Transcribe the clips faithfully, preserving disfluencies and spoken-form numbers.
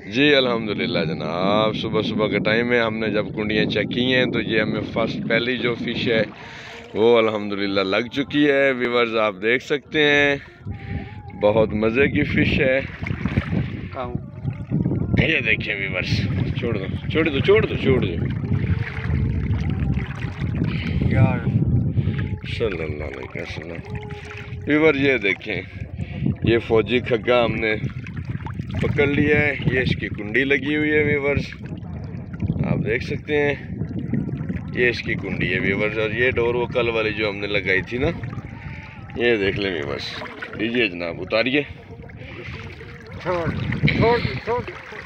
जी अल्हम्दुलिल्लाह जनाब, सुबह सुबह का टाइम है। हमने जब कुंडियाँ चेक की हैं तो ये हमें फर्स्ट पहली जो फ़िश है वो अल्हम्दुलिल्लाह लग चुकी है। व्यूअर्स आप देख सकते हैं, बहुत मज़े की फ़िश है। ये देखिए व्यूअर्स, छोड़ दो छोड़ दो छोड़ दो छोड़ दो यार सल्लल्लाहु अलैहि वसल्लम। व्यूअर्स ये देखें, ये फौजी खग्गा हमने पकड़ लिया है। ये इसकी कुंडी लगी हुई है व्यूअर्स, आप देख सकते हैं। ये इसकी कुंडी है व्यूअर्स, और ये डोर वो कल वाली जो हमने लगाई थी ना, ये देख लें व्यूअर्स। लीजिए जनाब, उतारिए। छोड़ छोड़ छोड़।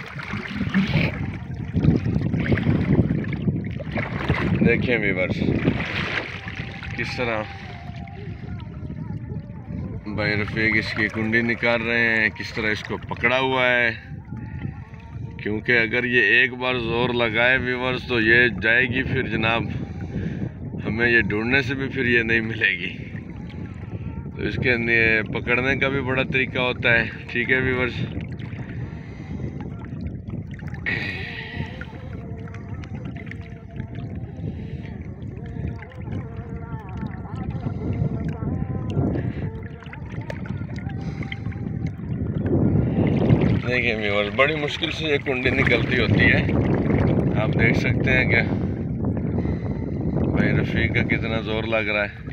देखें व्यूअर्स किस तरह भाई रफीक इसकी कुंडी निकाल रहे हैं, किस तरह इसको पकड़ा हुआ है। क्योंकि अगर ये एक बार जोर लगाए व्यूअर्स तो ये जाएगी फिर जनाब, हमें ये ढूंढने से भी फिर ये नहीं मिलेगी। तो इसके लिए पकड़ने का भी बड़ा तरीका होता है। ठीक है व्यूअर्स, देखिए व्यूअर्स बड़ी मुश्किल से ये कुंडी निकलती होती है। आप देख सकते हैं कि भाई रफीक का कितना जोर लग रहा है।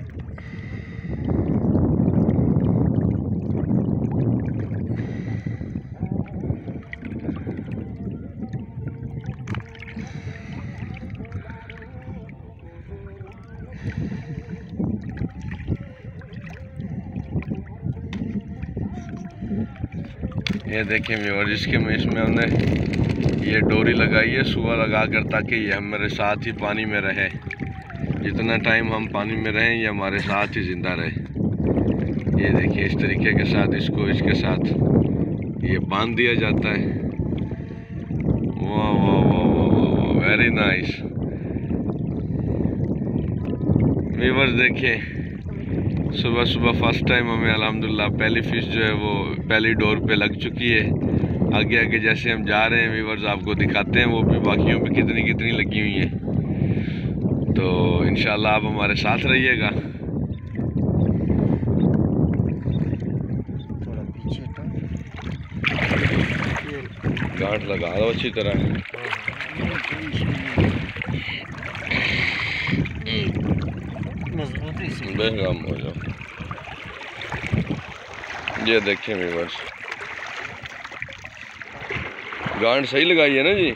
ये देखिए व्यूअर्स, जिसके में इसमें हमने ये डोरी लगाई है सुआ लगा कर, ताकि ये हमारे साथ ही पानी में रहे। जितना टाइम हम पानी में रहें ये हमारे साथ ही ज़िंदा रहे। ये देखिए इस तरीके के साथ इसको इसके साथ ये बांध दिया जाता है। वाह वाह वाह वाह वाह, वेरी नाइस व्यूअर्स। देखिए सुबह सुबह फर्स्ट टाइम हमें अल्हम्दुलिल्लाह पहली फ़िश जो है वो पहली डोर पे लग चुकी है। आगे आगे जैसे हम जा रहे हैं व्यूअर्स आपको दिखाते हैं वो भी बाकियों पे कितनी कितनी लगी हुई हैं। तो इंशाल्लाह आप हमारे साथ रहिएगा। गांठ लगा दो अच्छी तरह। बेगम हो जाओ। ये देखें व्यूअर्स, गांठ सही लगाई है ना जी।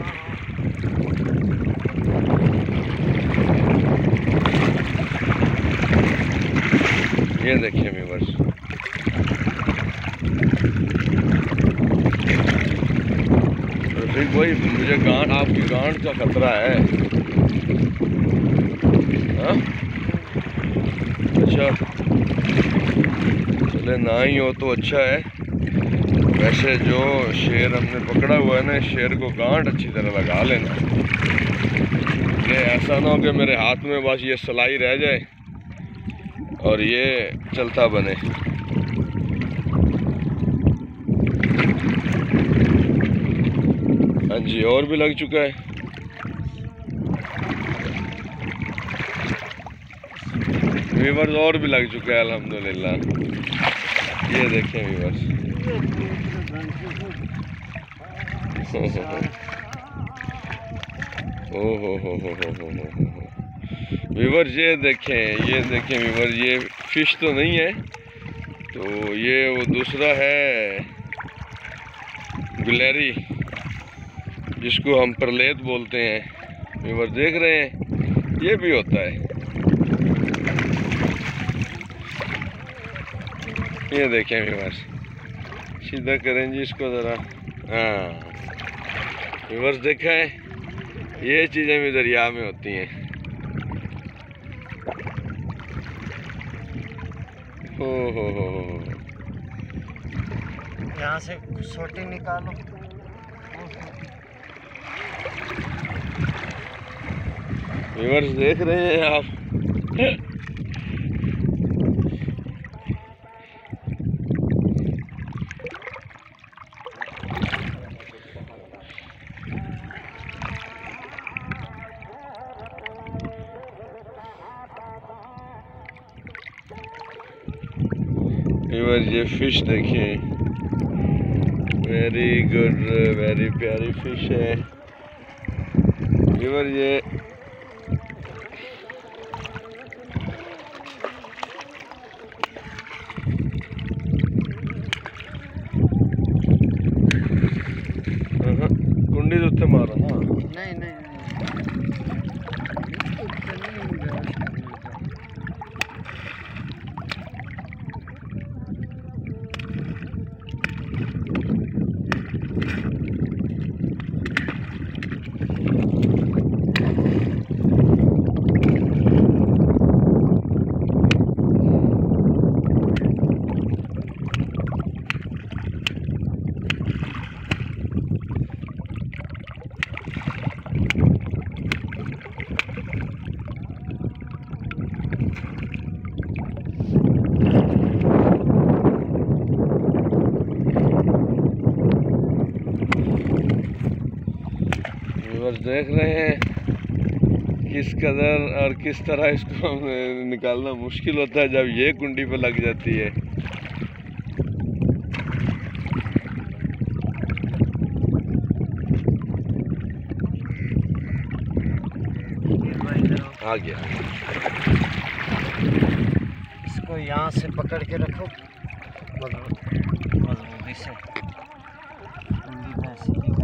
ये देखिए व्यूअर्स, रफीक भाई मुझे गांठ, आपकी गांठ का खतरा है। हाँ अच्छा, चले ना ही हो तो अच्छा है। वैसे जो शेर हमने पकड़ा हुआ है ना, शेर को गांठ अच्छी तरह लगा लेना। ये ऐसा ना हो कि मेरे हाथ में बस ये सलाई रह जाए और ये चलता बने। हाँ जी, और भी लग चुका है व्यूअर्स, और भी लग चुका है अल्हम्दुलिल्लाह। ये देखें व्यूअर्स, ओ हो हो हो हो हो हो व्यूअर्स, ये देखें ये देखें व्यूअर्स, ये फिश तो नहीं है, तो ये वो दूसरा है गुलेरी, जिसको हम परलेत बोलते हैं। व्यूअर्स देख रहे हैं, ये भी होता है। ये देखें व्यूअर्स, सीधा करें जी इसको ज़रा। हाँ व्यूअर्स देखा है, ये चीज़ें भी दरिया में होती हैं। हो हो हो हो, यहाँ से छोटी निकालो। व्यूअर्स देख रहे हैं आप, व्यूअर ये फिश देखें, वेरी गुड, वेरी प्यारी फिश है व्यूअर। ये कुंडी तो उत्ते मारो ना। नहीं नहीं व्यूअर्स देख रहे हैं किस कदर और किस तरह इसको निकालना मुश्किल होता है जब ये कुंडी पे लग जाती है। आ गया। इसको यहाँ से पकड़ के रखो मजबूती से।